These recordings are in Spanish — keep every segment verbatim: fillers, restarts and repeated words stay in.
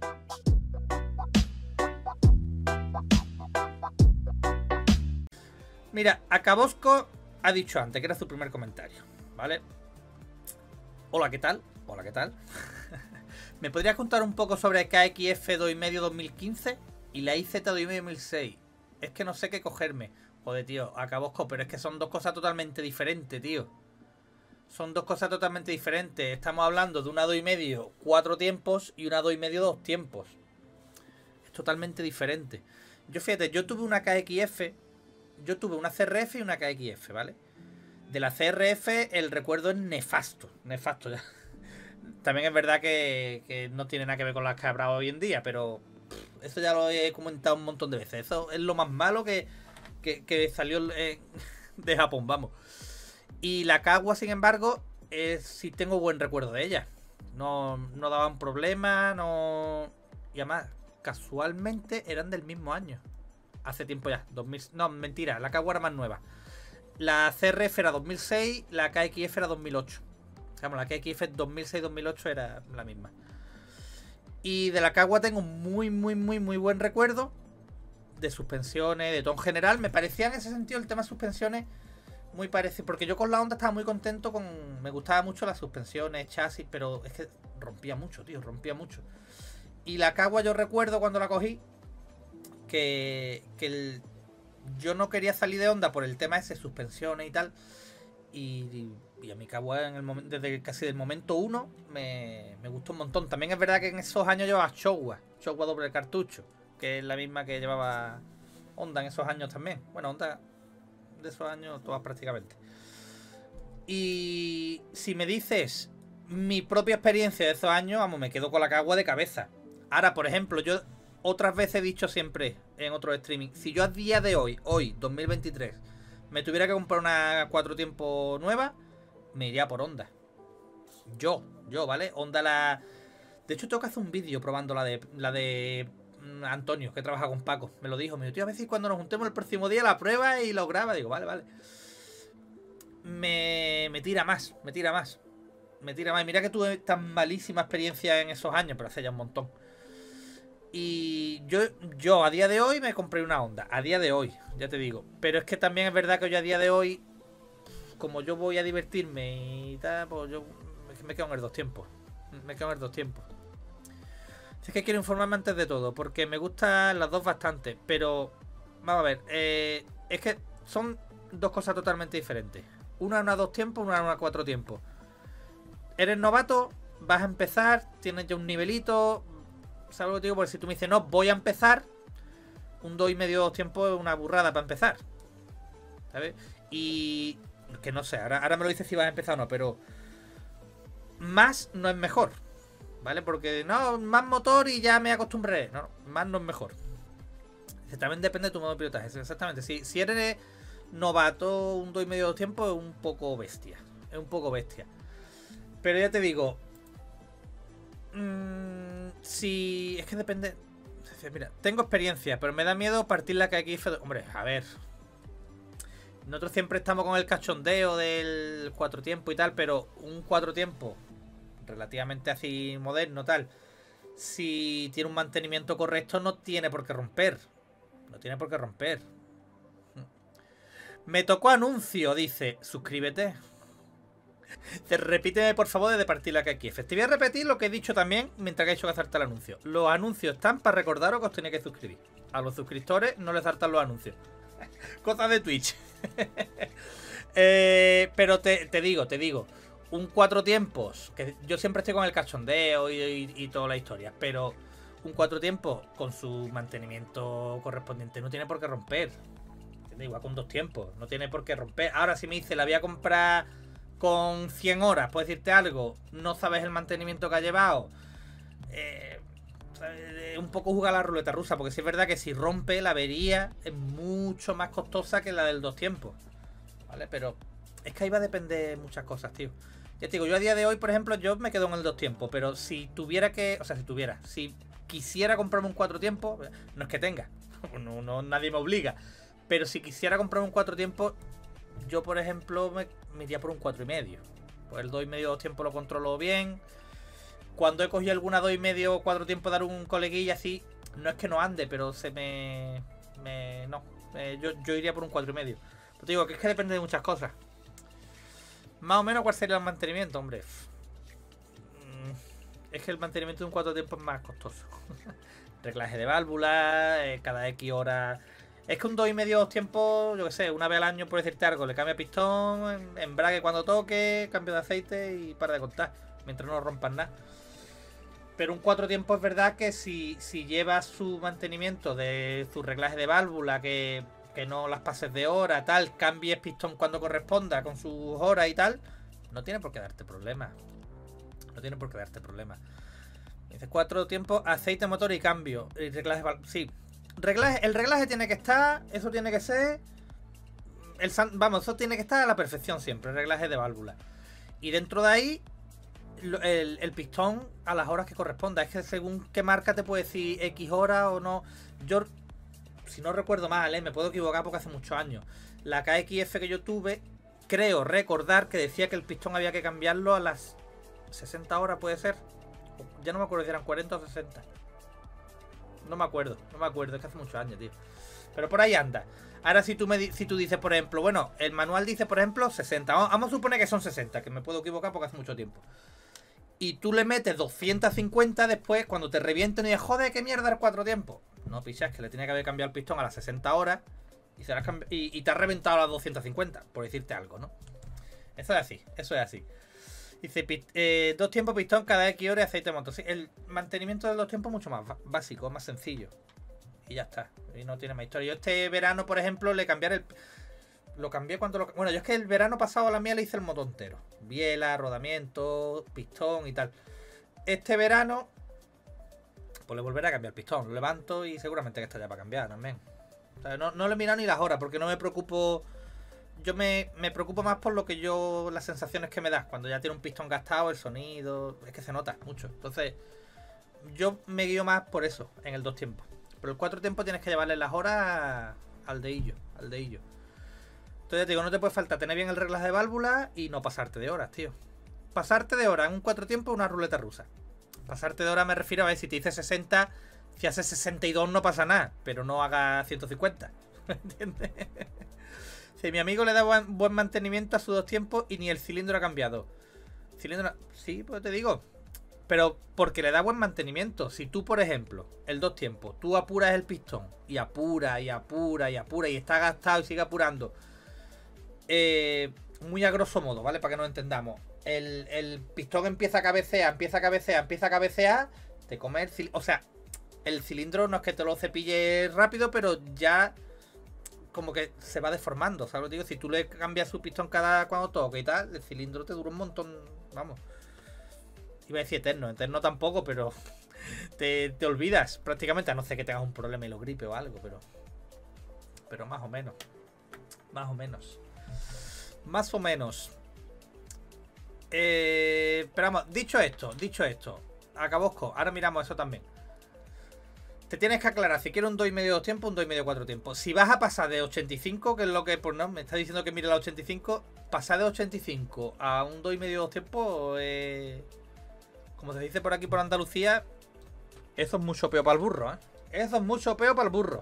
Mira, Acabosco ha dicho antes que era su primer comentario, ¿vale? Hola, ¿qué tal? Hola, ¿qué tal? ¿Me podrías contar un poco sobre K X F dos coma cinco dos mil quince y la I Z dos coma cinco dos mil seis? Es que no sé qué cogerme. Joder, tío, Acabosco, pero es que son dos cosas totalmente diferentes, tío. Son dos cosas totalmente diferentes. Estamos hablando de una dos coma cinco cuatro tiempos y una dos coma cinco dos tiempos. Es totalmente diferente. Yo, fíjate, yo tuve una K X F, yo tuve una C R F y una K X F, ¿vale? De la C R F el recuerdo es nefasto, nefasto ya. También es verdad que, que no tiene nada que ver con las que habrá hoy en día, pero pff, eso ya lo he comentado un montón de veces. Eso es lo más malo que, que, que salió eh, de Japón, vamos. Y la Kawa, sin embargo, eh, sí tengo buen recuerdo de ella. No, no daban problemas, no... Y además, casualmente eran del mismo año. Hace tiempo ya, dos mil... No, mentira, la Kawa era más nueva. La C R F era dos mil seis, la K X F era dos mil ocho. Digamos, la K X F dos mil seis dos mil ocho era la misma. Y de la Kawa tengo muy, muy, muy, muy buen recuerdo. De suspensiones, de todo en general. Me parecía en ese sentido el tema de suspensiones muy parecido. Porque yo con la Honda estaba muy contento con... Me gustaba mucho las suspensiones, chasis, pero es que rompía mucho, tío, rompía mucho. Y la Kawa yo recuerdo cuando la cogí que, que el... yo no quería salir de Honda por el tema ese, suspensiones y tal. Y, y a mi Kawa en el momento, desde casi del momento uno me, me gustó un montón. También es verdad que en esos años llevaba Showa, Showa doble cartucho, que es la misma que llevaba Honda en esos años también. Bueno, Honda de esos años todas prácticamente. Y si me dices mi propia experiencia de esos años, vamos, me quedo con la Kawa de cabeza. Ahora, por ejemplo, yo otras veces he dicho siempre en otros streaming, si yo a día de hoy, hoy, dos mil veintitrés, me tuviera que comprar una cuatro tiempos nueva, me iría por Honda. Yo, yo, ¿vale? Honda la... De hecho, tengo que hacer un vídeo probando la de la de Antonio, que trabaja con Paco. Me lo dijo, me dijo, tío, a ver si cuando nos juntemos el próximo día la prueba y lo graba. Digo, vale, vale. Me, me tira más, me tira más. Me tira más. Mira que tuve tan malísima experiencia en esos años, pero hace ya un montón. Y yo, yo a día de hoy me compré una Honda. A día de hoy, ya te digo. Pero es que también es verdad que yo a día de hoy, como yo voy a divertirme y tal, pues yo me quedo en el dos tiempos. Me quedo en el dos tiempos. Es que quiero informarme antes de todo, porque me gustan las dos bastante. Pero, vamos a ver, eh, es que son dos cosas totalmente diferentes. Una es una dos tiempos, una es una cuatro tiempos. Eres novato, vas a empezar, tienes ya un nivelito. ¿Sabes lo que te digo? Porque si tú me dices, no, voy a empezar, un dos y medio dos tiempos es una burrada para empezar. ¿Sabes? Y... que no sé, ahora, ahora me lo dices si vas a empezar o no, pero... más no es mejor. ¿Vale? Porque, no, más motor y ya me acostumbré. No, más no es mejor. También depende de tu modo de pilotaje. Exactamente. Si, si eres novato, un dos y medio dos tiempos es un poco bestia. Es un poco bestia. Pero ya te digo... Mmm, si... es que depende... Mira, tengo experiencia, pero me da miedo partir la K X F. Hombre, a ver. Nosotros siempre estamos con el cachondeo del cuatro tiempos y tal, pero un cuatro tiempos relativamente así moderno, tal, si tiene un mantenimiento correcto, no tiene por qué romper. No tiene por qué romper. Me tocó anuncio, dice. Suscríbete. Repíteme, por favor, de partir la K X F. Te voy a repetir lo que he dicho también mientras que he hecho que hacerte el anuncio. Los anuncios están para recordaros que os tenéis que suscribir. A los suscriptores no les saltan los anuncios. Cosas de Twitch. eh, pero te, te digo, te digo. Un cuatro tiempos, que yo siempre estoy con el cachondeo y, y, y toda la historia, pero un cuatro tiempos con su mantenimiento correspondiente no tiene por qué romper. Igual con dos tiempos, no tiene por qué romper. Ahora si me dice, la voy a comprar con cien horas, puedo decirte algo, no sabes el mantenimiento que ha llevado. Eh, un poco jugar a la ruleta rusa, porque sí es verdad que si rompe, la avería es mucho más costosa que la del dos tiempos. ¿Vale? Pero es que ahí va a depender muchas cosas, tío. Ya te digo, yo a día de hoy, por ejemplo, yo me quedo en el dos tiempos, pero si tuviera que... O sea, si tuviera... Si quisiera comprarme un cuatro tiempos, no es que tenga, no, no, nadie me obliga, pero si quisiera comprarme un cuatro tiempos, yo, por ejemplo, me, me iría por un cuatro y medio. Pues el dos y medio dos tiempos lo controlo bien. Cuando he cogido alguna dos y medio o cuatro tiempos de dar un coleguilla así, no es que no ande, pero se me... me no, eh, yo, yo iría por un cuatro y medio. Pero te digo que es que depende de muchas cosas. Más o menos, ¿cuál sería el mantenimiento, hombre? Es que el mantenimiento de un cuatro tiempos es más costoso. Reglaje de válvula, eh, cada X horas. Es que un dos y medio dos tiempos, yo que sé, una vez al año, por decirte algo, le cambia pistón, embrague cuando toque, cambio de aceite y para de contar. Mientras no rompan nada. Pero un cuatro tiempos es verdad que si, si llevas su mantenimiento de su reglaje de válvula, que, que no las pases de hora, tal, cambies pistón cuando corresponda con sus horas y tal, no tiene por qué darte problemas. No tiene por qué darte problemas. Dice cuatro tiempos, aceite, motor y cambio. Y reglaje de válvula. Sí. Reglaje, el reglaje tiene que estar, eso tiene que ser. El, vamos, eso tiene que estar a la perfección siempre, el reglaje de válvula. Y dentro de ahí. El, el pistón a las horas que corresponda. Es que según qué marca te puede decir X horas o no. Yo, si no recuerdo mal, ¿eh? Me puedo equivocar porque hace muchos años. La K X F que yo tuve, creo recordar que decía que el pistón había que cambiarlo a las sesenta horas, puede ser. Ya no me acuerdo si eran cuarenta o sesenta. No me acuerdo, no me acuerdo, es que hace muchos años, tío. Pero por ahí anda. Ahora si tú, me, si tú dices, por ejemplo, bueno, el manual dice, por ejemplo, sesenta. Vamos, vamos a suponer que son sesenta, que me puedo equivocar porque hace mucho tiempo. Y tú le metes doscientos cincuenta después, cuando te revienten y dices, joder, qué mierda el cuatro tiempos. No, pichas, que le tiene que haber cambiado el pistón a las sesenta horas y, se las y, y te has reventado a las doscientos cincuenta, por decirte algo, ¿no? Eso es así, eso es así. Dice, eh, dos tiempos pistón cada X horas y aceite de motor. Sí, el mantenimiento de los tiempos es mucho más básico, más sencillo. Y ya está, y no tiene más historia. Yo este verano, por ejemplo, le cambiaré el... Lo cambié cuando lo... Bueno, yo es que el verano pasado a la mía le hice el motor entero. Biela, rodamiento, pistón y tal. Este verano, pues le volveré a cambiar el pistón. Lo levanto y seguramente que está ya para cambiar también. O sea, no, no le he mirado ni las horas porque no me preocupo... Yo me, me preocupo más por lo que yo... Las sensaciones que me das. Cuando ya tiene un pistón gastado, el sonido... Es que se nota mucho. Entonces, yo me guío más por eso en el dos tiempos. Pero el cuatro tiempos tienes que llevarle las horas al deillo. Al deillo. Entonces te digo, no te puede faltar tener bien el reglaje de válvula y no pasarte de horas, tío. Pasarte de horas en un cuatro tiempos es una ruleta rusa. Pasarte de horas me refiero a ver si te dice sesenta, si hace sesenta y dos no pasa nada, pero no haga ciento cincuenta. ¿Me entiendes? Si mi amigo le da buen, buen mantenimiento a sus dos tiempos y ni el cilindro ha cambiado. Cilindro, sí, pues te digo. Pero porque le da buen mantenimiento. Si tú, por ejemplo, el dos tiempos, tú apuras el pistón y apura y apura y apura y está gastado y sigue apurando. Eh, muy a grosso modo, ¿vale? Para que nos entendamos. El, el pistón empieza a cabecear, empieza a cabecear, empieza a cabecear. Te come el cilindro. O sea, el cilindro no es que te lo cepille rápido, pero ya como que se va deformando, ¿sabes lo que digo? Si tú le cambias su pistón cada cuando toque y tal, el cilindro te dura un montón. Vamos. Iba a decir eterno, eterno tampoco, pero te, te olvidas prácticamente, a no ser que tengas un problema y lo gripe o algo, pero pero más o menos. Más o menos. Más o menos. Eh, pero vamos, dicho esto, dicho esto, Acabosco, ahora miramos eso también. Te tienes que aclarar si quieres un dos y medio dos tiempos, un dos y medio cuatro tiempos. Si vas a pasar de ochenta y cinco, que es lo que, pues no, me está diciendo que mire la ochenta y cinco, pasar de ochenta y cinco a un dos y medio dos tiempos, eh, como se dice por aquí por Andalucía, eso es mucho peor para el burro, ¿eh? Eso es mucho peor para el burro.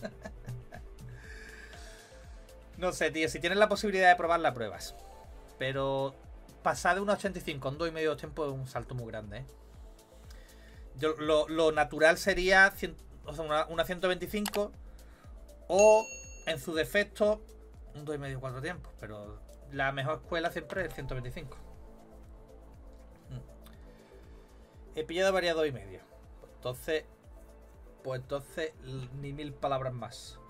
No sé, tío, si tienes la posibilidad de probar, la pruebas. Pero pasar de un ochenta y cinco a un dos y medio dos tiempos es un salto muy grande, ¿eh? Yo, lo, lo natural sería cien, o sea, una, una ciento veinticinco o, en su defecto, un dos y medio cuatro tiempos. Pero la mejor escuela siempre es el ciento veinticinco. Mm. He pillado varias dos y medio. Pues entonces, pues entonces, ni mil palabras más.